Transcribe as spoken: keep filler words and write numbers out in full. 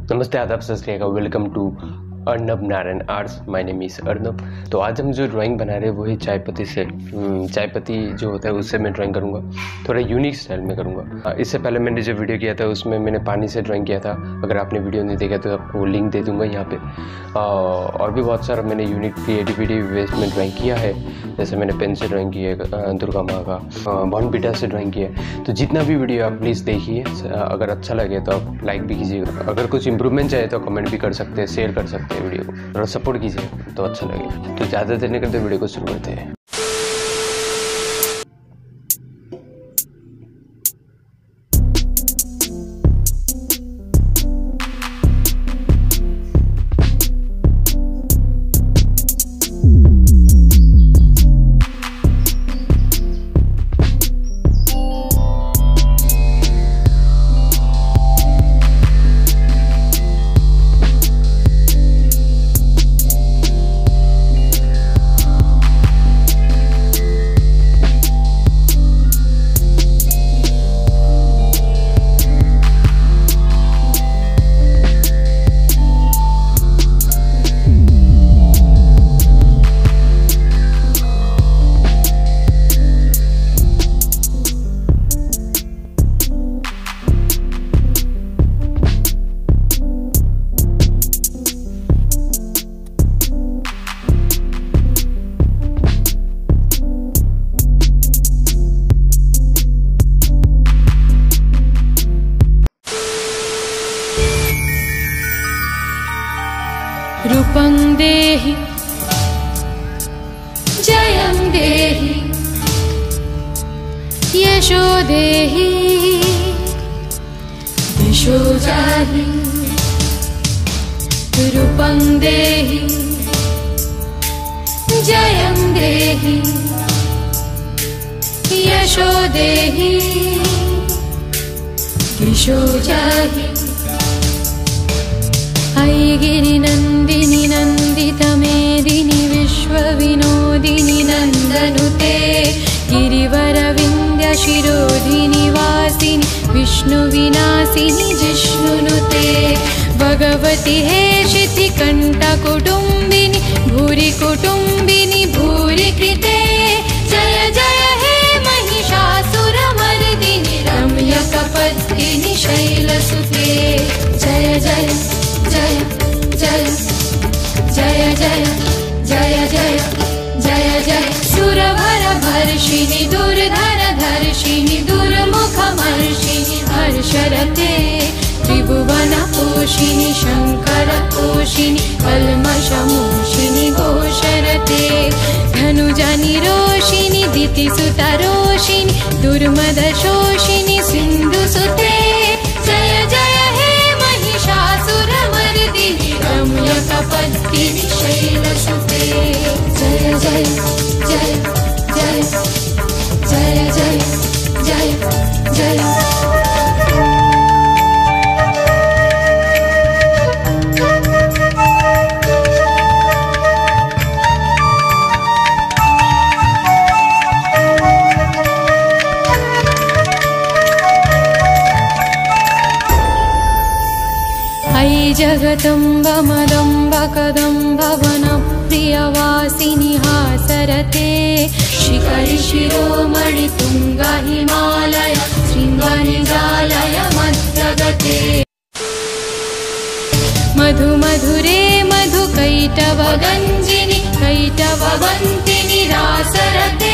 नमस्ते, आदाब, सत श्री अकाल। Welcome to Arnab Narayan arts. My name is Arnab. तो आज हम जो ड्राइंग बना रहे हैं वही चाय पत्ती से चाय पत्ती जो होता है उससे मैं ड्राइंग करूँगा। थोड़ा यूनिक स्टाइल में करूँगा। इससे पहले मैंने जो वीडियो किया था उसमें मैंने पानी से ड्राइंग किया था। अगर आपने वीडियो नहीं देखा तो आपको लिंक दे दूँगा यहाँ पे। और भी बहुत सारा मैंने यूनिक क्रिएटिविटी बेस में ड्राइंग किया है। जैसे मैंने पेन से ड्राइंग की है, दुर्गा माँ का, बॉर्नविटा से ड्राइंग किया है। तो जितना भी वीडियो आप प्लीज़ देखिए। अगर अच्छा लगे तो आप लाइक भी कीजिएगा। अगर कुछ इंप्रूवमेंट चाहिए तो कमेंट भी कर सकते हैं, शेयर कर सकते हैं वीडियो को। थोड़ा सपोर्ट कीजिए तो अच्छा लगेगा। तो ज़्यादा देर नहीं करते, वीडियो को शुरू करते हैं। रूपं देहि जयं देहि यशो देहि दिशो जाहि। रूपं देहि जयं देहि यशो देहि दिशो जाहि। ऐगिरि नन्दिनि नन्दितमेदिनि विश्वविनोदिनि नन्दनुते गिरिवरविन्द्यशिरोधिनि वासिनि विष्णुविनाशिनि जिष्णुनुते। भगवति हेशिति कण्ठकुटुम्बिनि भूरि कुटुम्बिनि भूरि कृते। जय जय हे महिषासुरमर्दिनि रम्यकपत्तिनि शैलसुते। जय जय जय जय जय जय जय जय जय जय सुरभरभर्षिणि दुर्धरधर्षिणि दुर्मुखमर्षिणि हर्षरते। त्रिभुवनपोषिणि शङ्करतोषिणि कल्मषमोषिणि घोषरते। धनुजनिरोषिणि दितिसुतरोषिणि दुर्मदशोषिणि सिन्धुसुते। जय जय हे महिषासुरमर्दिनि रम्यकपत्तिनि शैलसुते। जय जय जय जय जय जय जय जय। जगदम्ब मदम्ब कदम्ब वनप्रियवासिनि हासरते। शिखरि शिरोमणि तुङ्ग हिमालय शृङ्गनिजालय मध्यगते। मधु मधुरे मधु कैटवगञ्जिनि कैटववन्तिनि रासरते।